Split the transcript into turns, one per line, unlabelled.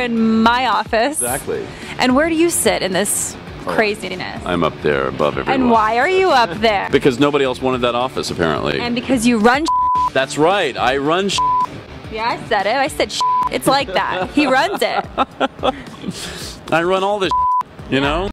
in my office.
Exactly.
And where do you sit in this craziness?
I'm up there above everyone.
And why are you up there?
Because nobody else wanted that office, apparently.
And because you run.
That's right. I run.
Yeah, I said it. I said. It's like that. He runs it.
I run all this. You know.